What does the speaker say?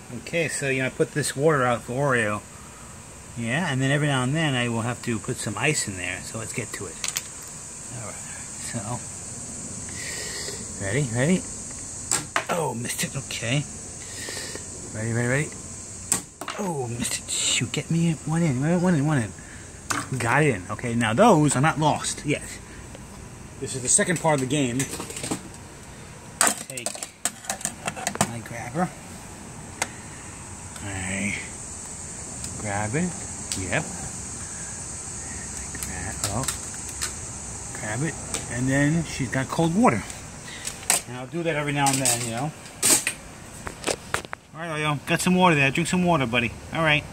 Okay, so I put this water out for Oreo. Yeah, and then every now and then I will have to put some ice in there. So let's get to it. Alright, so ready? Oh, missed it. Okay. Ready? Oh, missed it. Shoot, get me one in. One in. Got it in. Okay, now those are not lost yet. This is the second part of the game. Take my grabber. I grab it. Yep. Grab it. And then she's got cold water. And I'll do that every now and then, Alright, Oyo. Got some water there. Drink some water, buddy. Alright.